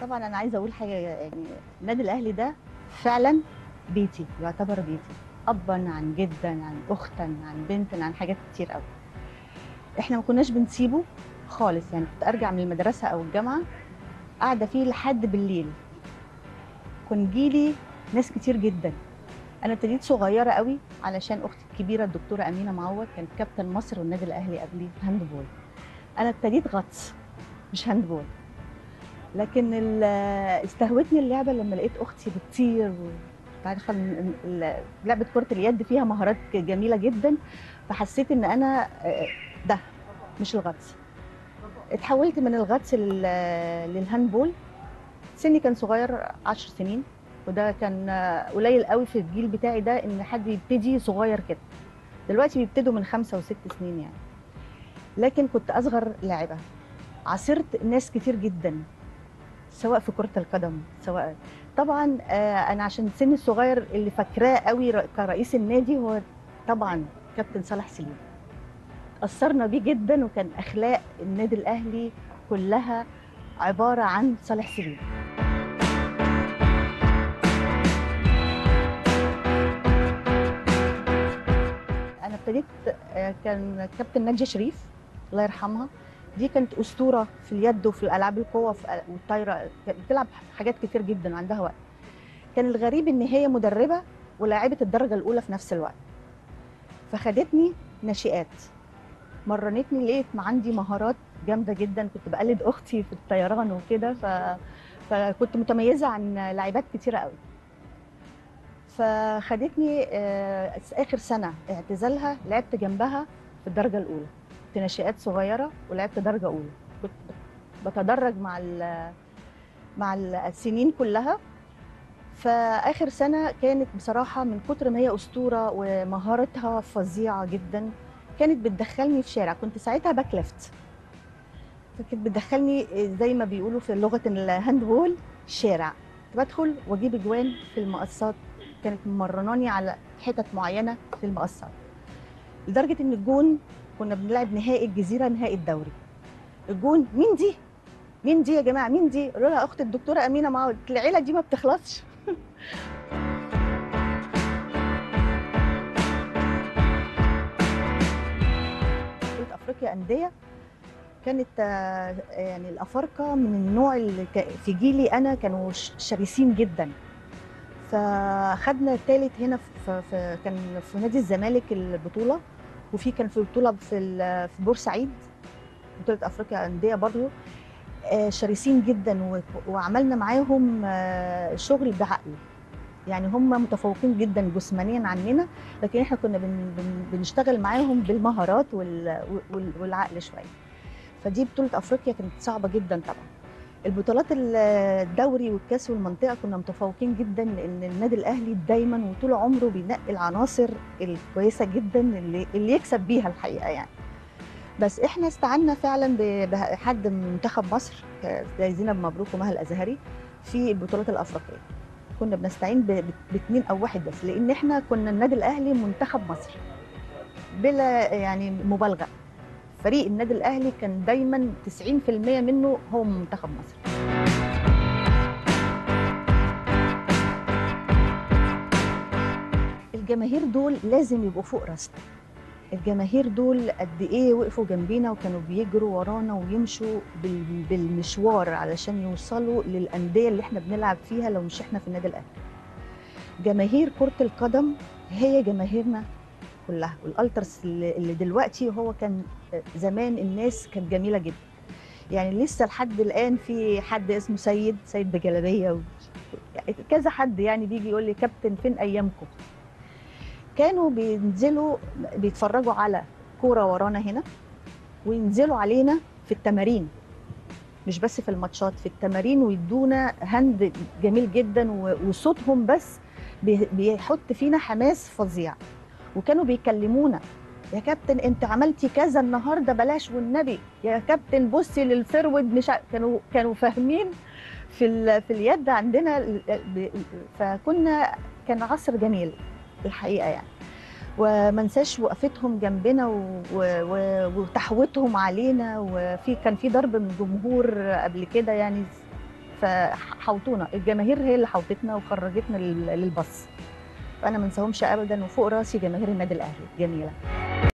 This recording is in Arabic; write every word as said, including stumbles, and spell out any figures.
طبعًا أنا عايزة أقول حاجة يعني النادي الأهلي ده فعلًا بيتي، يعتبر بيتي، أبًا عن جدًا عن أختًا عن بنتًا عن حاجات كتير أوي. إحنا ما كناش بنسيبه خالص، يعني كنت أرجع من المدرسة أو الجامعة قاعدة فيه لحد بالليل. كان جيلي ناس كتير جدًا. أنا ابتديت صغيرة أوي علشان أختي الكبيرة الدكتورة أمينة معوض كانت كابتن مصر والنادي الأهلي قبلي هاندبول. أنا ابتديت غطس مش هاندبول. لكن ال استهوتني اللعبة لمّا لقيت أختي بتطير و أنتِ عارفة إن ال لعبة كرة اليد فيها مهارات جميلة جدًا، فحسيت إن أنا آآ ده مش الغطس. اتحولت من الغطس لل للهاندبول. سني كان صغير عشر سنين، وده كان قليل أوي في الجيل بتاعي ده إن حد يبتدي صغير كده. دلوقتي بيبتدوا من خمسة وست سنين يعني. لكن كنت أصغر لاعبة. عاصرت ناس كتير جدًا. سواء في كرة القدم، سواء طبعًا آآ أنا عشان سنّي الصغير اللي فاكراه أوي ر كرئيس النادي هو طبعًا كابتن صالح سليم. اتأثّرنا بيه جدًا وكان أخلاق النادي الأهلي كلّها عبارة عن صالح سليم. أنا ابتديت آآ كان كابتن نادية شريف الله يرحمها، دي كانت أسطورة في اليد وفي الألعاب القوة في أ والطايرة، كانت بتلعب حاجات كتير جدًا وعندها وقت. كان الغريب إن هي مدربة ولاعبة الدرجة الأولى في نفس الوقت. فخدتني ناشئات، مرنتني لقيت ما عندي مهارات جامدة جدًا، كنت باقلد أختي في الطيران وكده، ف فكنت متميزة عن لاعبات كتيرة أوي. فخدتني آآ س آخر سنة اعتزالها لعبت جنبها في الدرجة الأولى، كنت ناشئات صغيرة ولعبت درجة أولى، كنت باتدرج مع ال مع ال السنين كلها. فآخر سنة كانت بصراحة من كتر ما هي أسطورة ومهارتها فظيعة جدًا، كانت بتدخّلني في شارع، كنت ساعتها باك left. فكانت بتدخّلني آآ زي ما بيقولوا في لغة الهاندبول شارع، كنت بادخل وأجيب أجوان في المقصّات، كانت ممرّناني على حِتَت معيّنة في المقصّات، لدرجة إن الجون كنا بنلعب نهائي الجزيرة، نهائي الدوري. الجون مين دي؟ مين دي يا جماعة، مين دي؟ قالوا لها أخت الدكتورة أمينة معوض، العيلة دي ما بتخلصش. بطولة أفريقيا أندية كانت آآ يعني الأفارقة من النوع اللي ك في جيلي أنا كانوا ش شرسين جدًا. فخدنا التالت هنا ف في كان في نادي الزمالك البطولة، وفي كان في بطولة في ال في بورسعيد، بطولة أفريقيا أندية برضه. آآ شرسين جدًا و وعملنا معاهم آه، شغل بعقل. يعني هم متفوقين جدًا جسمانيًا عننا، لكن إحنا كنا بن بن بنشتغل معاهم بالمهارات وال وال والعقل شوية. فدي بطولة أفريقيا كانت صعبة جدًا طبعًا. البطولات ال الدوري والكاس والمنطقة كنا متفوقين جدًا، لإن النادي الأهلي دايمًا وطول عمره بينقي العناصر الكويسة جدًا اللي اللي يكسب بيها الحقيقة يعني. بس إحنا استعنا فعلًا ب بحد من منتخب مصر ك زي زينب مبروك ومها الأزهري في البطولات الأفريقية. كنا بنستعين ب ب باتنين أو واحد بس، لإن إحنا كنا النادي الأهلي منتخب مصر، بلا يعني مبالغة. فريق النادي الأهلي كان دايمًا تسعين في المية منه هو من منتخب مصر. الجماهير دول لازم يبقوا فوق راسنا. الجماهير دول قد إيه وقفوا جنبينا وكانوا بيجروا ورانا ويمشوا بال بالمشوار علشان يوصلوا للأندية اللي إحنا بنلعب فيها لو مش إحنا في النادي الأهلي. جماهير كرة القدم هي جماهيرنا كلها، والألتراس اللي اللي دلوقتي هو كان زمان الناس كانت جميلة جدًا. يعني لسه لحد الآن في حد اسمه سيد، سيد بجلابية و كذا حد يعني بييجي يقول لي: "كابتن فين أيامكم؟" كانوا بينزلوا بيتفرّجوا على كورة ورانا هنا، وينزلوا علينا في التمارين، مش بس في الماتشات، في التمارين ويدّونا هَند جميل جدًا و وصوتهم بس بي بيحُط فينا حماس فظيع. وكانوا بيكلمونا: "يا كابتن أنتِ عملتِ كذا النهارده بلاش والنبي، يا كابتن بُصّي للفرود." مش ع كانوا كانوا فاهمين في ال في اليد عندنا ال ب فكنا كان عصر جميل الحقيقة يعني. وما انساش وقفتهم جنبنا و و و وتحويطهم علينا، وفي كان في ضرب من الجمهور قبل كده يعني فحوطونا الجماهير، هي اللي حوطتنا وخرجتنا لل- للبص. فانا ما انساهمش ابدا، وفوق راسي جماهير النادي الاهلي جميله.